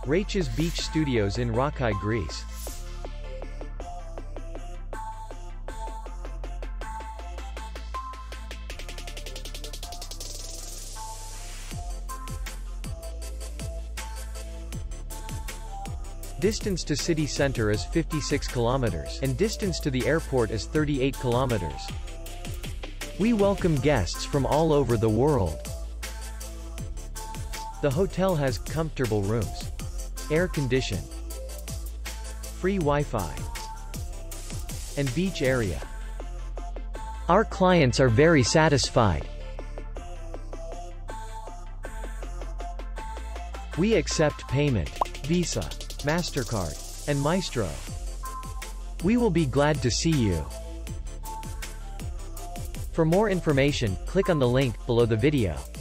Raches Beach Studios in Rakhai, Greece. Distance to city center is 56 kilometers, and distance to the airport is 38 kilometers. We welcome guests from all over the world. The hotel has comfortable rooms, air condition, free Wi-Fi, and beach area. Our clients are very satisfied. We accept payment, Visa, MasterCard, and Maestro. We will be glad to see you. For more information, click on the link below the video.